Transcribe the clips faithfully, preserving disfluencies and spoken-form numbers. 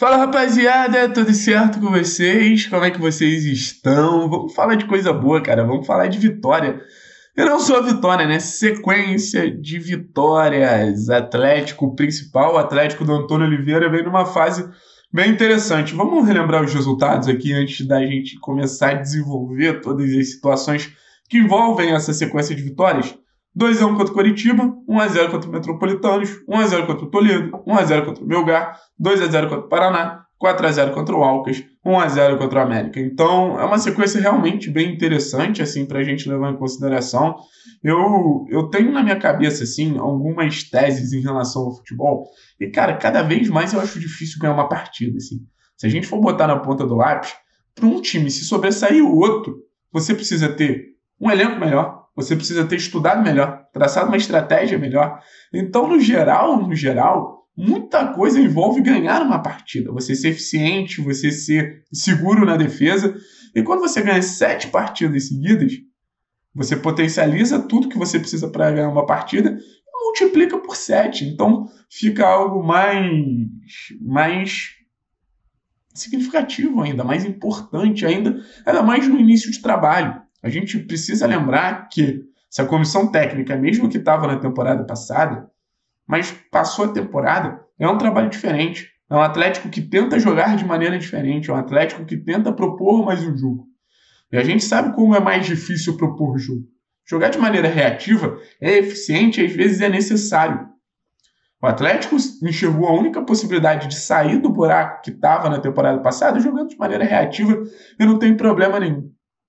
Fala rapaziada, tudo certo com vocês? Como é que vocês estão? Vamos falar de coisa boa, cara. Vamos falar de vitória. E não só vitória, né? Sequência de vitórias. Atlético principal, o Atlético do Antônio Oliveira vem numa fase bem interessante. Vamos relembrar os resultados aqui antes da gente começar a desenvolver todas as situações que envolvem essa sequência de vitórias. dois a um contra o Coritiba, um a zero contra o Metropolitanos, um a zero contra o Toledo, um a zero contra o Melgar, dois a zero contra o Paraná, quatro a zero contra o Alcas, um a zero contra o América. Então, é uma sequência realmente bem interessante, assim, para a gente levar em consideração. Eu, eu tenho na minha cabeça, assim, algumas teses em relação ao futebol, e, cara, cada vez mais eu acho difícil ganhar uma partida, assim. Se a gente for botar na ponta do lápis, para um time se sobressair o outro, você precisa ter um elenco melhor, você precisa ter estudado melhor, traçado uma estratégia melhor. Então, no geral, no geral, muita coisa envolve ganhar uma partida. Você ser eficiente, você ser seguro na defesa. E quando você ganha sete partidas seguidas, você potencializa tudo que você precisa para ganhar uma partida e multiplica por sete. Então, fica algo mais, mais significativo ainda, mais importante ainda, ainda mais no início de trabalho. A gente precisa lembrar que essa comissão técnica, mesmo que estava na temporada passada, mas passou a temporada, é um trabalho diferente. É um Atlético que tenta jogar de maneira diferente, é um Atlético que tenta propor mais um jogo. E a gente sabe como é mais difícil propor jogo. Jogar de maneira reativa é eficiente e às vezes é necessário. O Atlético enxergou a única possibilidade de sair do buraco que estava na temporada passada jogando de maneira reativa e não tem problema nenhum.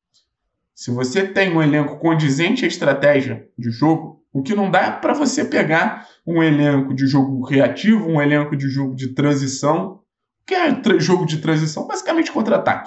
Se você tem um elenco condizente à estratégia de jogo, o que não dá é para você pegar um elenco de jogo reativo, um elenco de jogo de transição, que é jogo de transição, basicamente contra-ataque.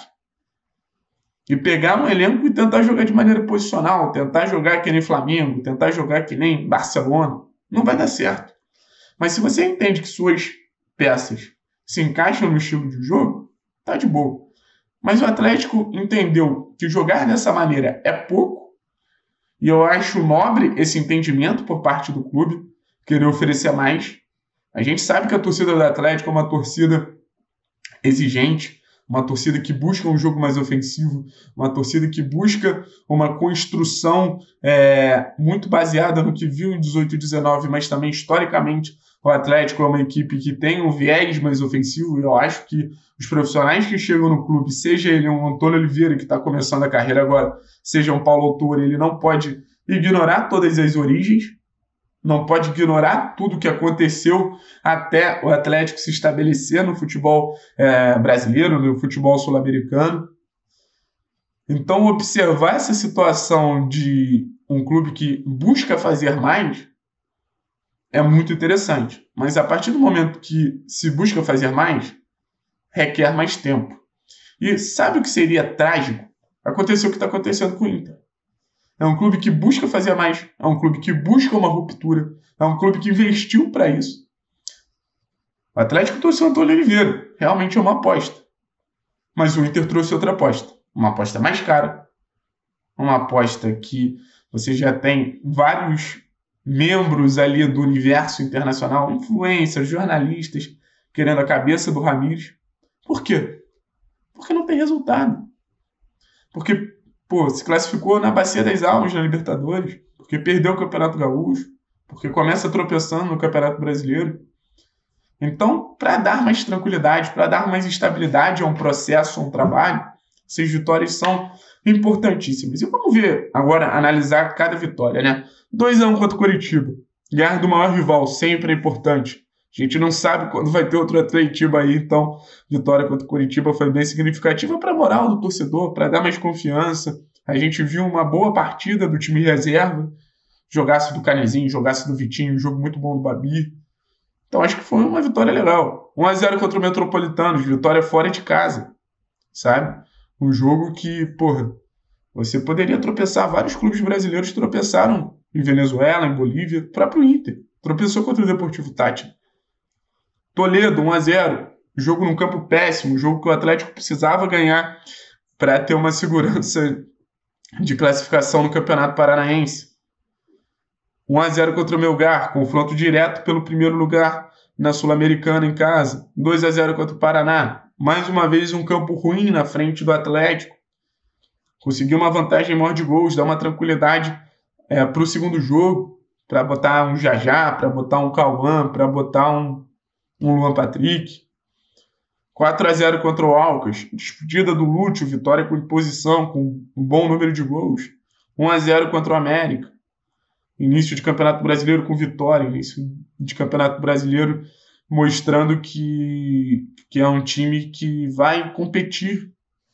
E pegar um elenco e tentar jogar de maneira posicional, tentar jogar que nem Flamengo, tentar jogar que nem Barcelona, não vai dar certo. Mas se você entende que suas peças se encaixam no estilo de jogo, tá de boa. Mas o Atlético entendeu que jogar dessa maneira é pouco, e eu acho nobre esse entendimento por parte do clube, querer oferecer mais. A gente sabe que a torcida do Atlético é uma torcida exigente, uma torcida que busca um jogo mais ofensivo, uma torcida que busca uma construção é, muito baseada no que viu em dezoito e dezenove, mas também historicamente o Atlético é uma equipe que tem um viés mais ofensivo, e eu acho que os profissionais que chegam no clube, seja ele um Antônio Oliveira, que está começando a carreira agora, seja um Paulo Autor, ele não pode ignorar todas as origens, não pode ignorar tudo o que aconteceu até o Atlético se estabelecer no futebol é, brasileiro, no futebol sul-americano. Então, observar essa situação de um clube que busca fazer mais é muito interessante. Mas a partir do momento que se busca fazer mais, requer mais tempo. E sabe o que seria trágico? Aconteceu o que está acontecendo com o Inter. É um clube que busca fazer mais, é um clube que busca uma ruptura, é um clube que investiu para isso. O Atlético trouxe o Antônio Oliveira, realmente é uma aposta. Mas o Inter trouxe outra aposta, uma aposta mais cara, uma aposta que você já tem vários membros ali do universo internacional, influencers, jornalistas, querendo a cabeça do Ramires. Por quê? Porque não tem resultado. Porque, pô, se classificou na Bacia das Almas na Libertadores, porque perdeu o Campeonato Gaúcho, porque começa tropeçando no Campeonato Brasileiro. Então, para dar mais tranquilidade, para dar mais estabilidade a um processo, a um trabalho, essas vitórias são importantíssimas. E vamos ver agora, analisar cada vitória, né? dois a um contra o Coritiba. Ganhar do maior rival sempre é importante. A gente não sabe quando vai ter outro Atletiba aí, então vitória contra o Coritiba foi bem significativa para a moral do torcedor, para dar mais confiança. A gente viu uma boa partida do time reserva, jogasse do Canezinho, jogasse do Vitinho, um jogo muito bom do Babi. Então acho que foi uma vitória legal. um a zero contra o Metropolitanos, vitória fora de casa, sabe? Um jogo que, porra, você poderia tropeçar, vários clubes brasileiros tropeçaram em Venezuela, em Bolívia, o próprio Inter tropeçou contra o Deportivo Táchira. Toledo, um a zero, jogo num campo péssimo, jogo que o Atlético precisava ganhar para ter uma segurança de classificação no Campeonato Paranaense. um a zero contra o Melgar, confronto direto pelo primeiro lugar na Sul-Americana em casa, dois a zero contra o Paraná. Mais uma vez um campo ruim na frente do Atlético. Conseguiu uma vantagem maior de gols, dar uma tranquilidade é, para o segundo jogo, para botar um Jajá, para botar um Cauã, para botar um, um Luan Patrick. quatro a zero contra o Alcas, despedida do Lúcio, vitória com imposição, com um bom número de gols. um a zero contra o América. Início de Campeonato Brasileiro com vitória, início de Campeonato Brasileiro mostrando que, que é um time que vai competir.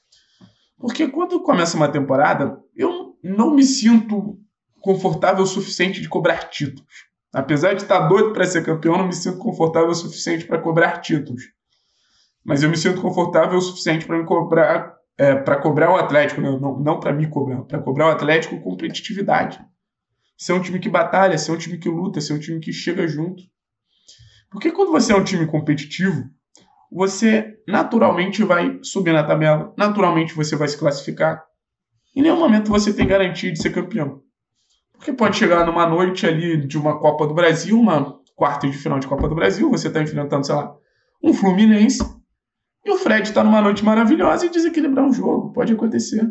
Porque quando começa uma temporada, eu não me sinto confortável o suficiente de cobrar títulos. Apesar de estar doido para ser campeão, não me sinto confortável o suficiente para cobrar títulos. Mas eu me sinto confortável o suficiente para cobrar, é, para cobrar o Atlético, não, não, não para me cobrar, para cobrar o Atlético com competitividade. Ser um time que batalha, ser um time que luta, ser um time que chega junto. Porque quando você é um time competitivo, você naturalmente vai subir na tabela, naturalmente você vai se classificar. Em nenhum momento você tem garantia de ser campeão. Porque pode chegar numa noite ali de uma Copa do Brasil, uma quarta de final de Copa do Brasil, você está enfrentando, sei lá, um Fluminense, e o Fred está numa noite maravilhosa e desequilibrar um jogo. Pode acontecer.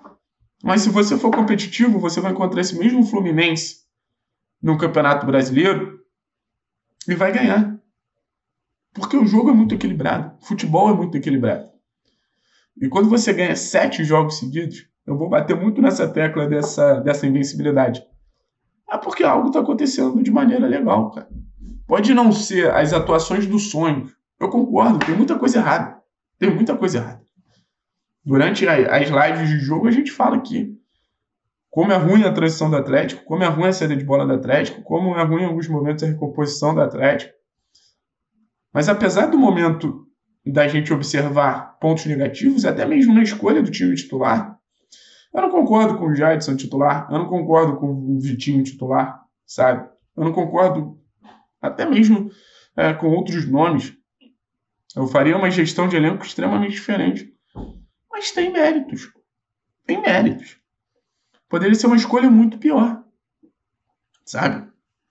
Mas se você for competitivo, você vai encontrar esse mesmo Fluminense no Campeonato Brasileiro e vai ganhar. Porque o jogo é muito equilibrado. O futebol é muito equilibrado. E quando você ganha sete jogos seguidos, eu vou bater muito nessa tecla dessa, dessa invencibilidade. É porque algo está acontecendo de maneira legal, cara. Pode não ser as atuações do sonho. Eu concordo, tem muita coisa errada. Tem muita coisa errada. Durante as lives de jogo, a gente fala aqui como é ruim a transição do Atlético, como é ruim a saída de bola do Atlético, como é ruim em alguns momentos a recomposição do Atlético. Mas apesar do momento da gente observar pontos negativos, até mesmo na escolha do time titular, eu não concordo com o Jadson titular, eu não concordo com o Vitinho titular, sabe? Eu não concordo até mesmo é, com outros nomes. Eu faria uma gestão de elenco extremamente diferente. Mas tem méritos. Tem méritos. Poderia ser uma escolha muito pior. Sabe?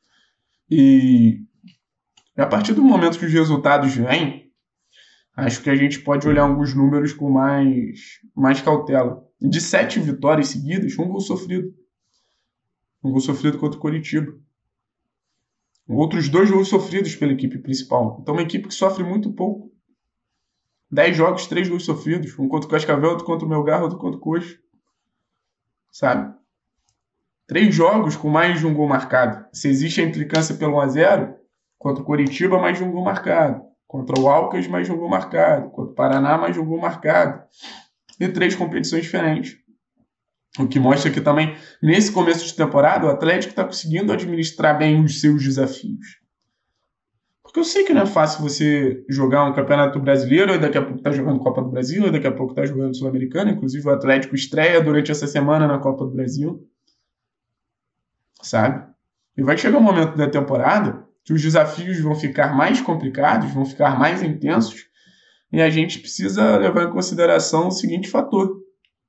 E a partir do momento que os resultados vêm, acho que a gente pode olhar alguns números com mais, mais cautela. De sete vitórias seguidas, um gol sofrido. Um gol sofrido contra o Coritiba. Outros dois gols sofridos pela equipe principal. Então, uma equipe que sofre muito pouco. Dez jogos, três gols sofridos. Um contra o Cascavel, outro contra o Melgar, outro contra o Coxa. Sabe? Três jogos com mais de um gol marcado. Se existe a implicância pelo um a zero, contra o Coritiba, mais de um gol marcado. Contra o Alcas, mais de um gol marcado. Contra o Paraná, mais de um gol marcado. E três competições diferentes. O que mostra que também, nesse começo de temporada, o Atlético está conseguindo administrar bem os seus desafios. Porque eu sei que não é fácil você jogar um Campeonato Brasileiro, e daqui a pouco tá jogando Copa do Brasil, e daqui a pouco tá jogando Sul-Americana. Inclusive o Atlético estreia durante essa semana na Copa do Brasil. Sabe? E vai chegar um momento da temporada que os desafios vão ficar mais complicados, vão ficar mais intensos, e a gente precisa levar em consideração o seguinte fator.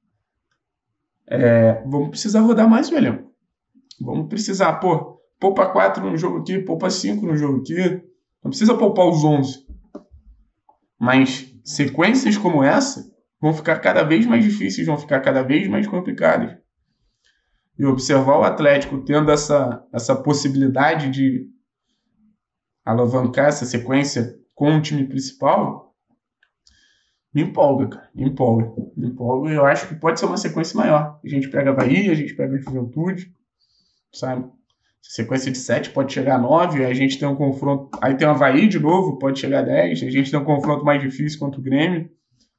É, vamos precisar rodar mais o elenco. Vamos precisar, pô, poupa quatro no jogo aqui, poupa cinco no jogo aqui. Não precisa poupar os onze. Mas sequências como essa vão ficar cada vez mais difíceis, vão ficar cada vez mais complicadas. E observar o Atlético tendo essa, essa possibilidade de alavancar essa sequência com o time principal, me empolga, cara. Me empolga. Me empolga e eu acho que pode ser uma sequência maior. A gente pega a Bahia, a gente pega a Juventude, sabe? Sequência de sete pode chegar a nove, a gente tem um confronto... Aí tem o Avaí de novo, pode chegar a dez, a gente tem um confronto mais difícil contra o Grêmio.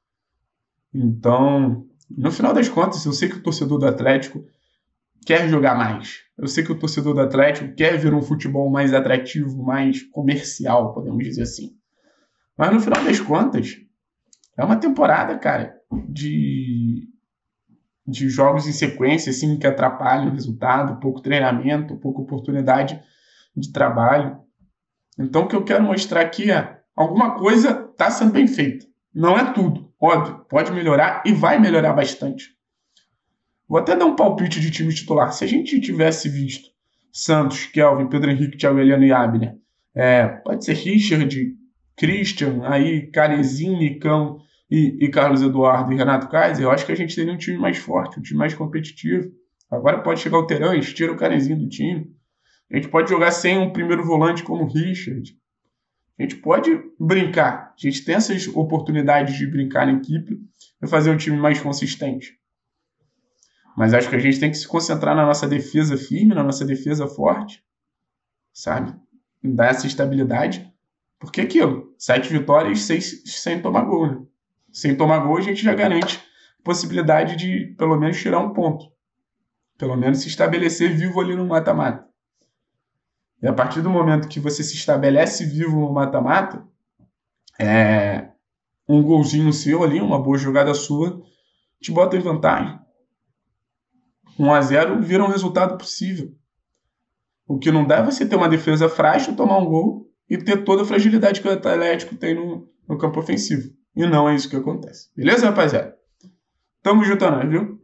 Então, no final das contas, eu sei que o torcedor do Atlético quer jogar mais. Eu sei que o torcedor do Atlético quer ver um futebol mais atrativo, mais comercial, podemos dizer assim. Mas no final das contas, é uma temporada, cara, de... de jogos em sequência, assim, que atrapalham o resultado, pouco treinamento, pouca oportunidade de trabalho. Então, o que eu quero mostrar aqui é alguma coisa está sendo bem feita. Não é tudo, óbvio, pode melhorar e vai melhorar bastante. Vou até dar um palpite de time titular. Se a gente tivesse visto Santos, Kelvin, Pedro Henrique, Thiago Heleno e Abner É, pode ser Richard, Christian, aí Canezinho, Nicão e, e Carlos Eduardo e Renato Kaiser. Eu acho que a gente teria um time mais forte, um time mais competitivo. Agora pode chegar o Terãs, tira o Canezinho do time. A gente pode jogar sem um primeiro volante como o Richard. A gente pode brincar. A gente tem essas oportunidades de brincar na equipe e fazer um time mais consistente. Mas acho que a gente tem que se concentrar na nossa defesa firme, na nossa defesa forte, sabe? Dar essa estabilidade. Porque aquilo, sete vitórias seis, sem tomar gol, né? Sem tomar gol, a gente já garante a possibilidade de, pelo menos, tirar um ponto. Pelo menos se estabelecer vivo ali no mata-mata. E a partir do momento que você se estabelece vivo no mata-mata, é, um golzinho seu ali, uma boa jogada sua, te bota em vantagem. um a zero vira um resultado possível. O que não dá é você ter uma defesa frágil, tomar um gol e ter toda a fragilidade que o Atlético tem no, no campo ofensivo. E não é isso que acontece. Beleza, rapaziada? Tamo junto, nós, viu?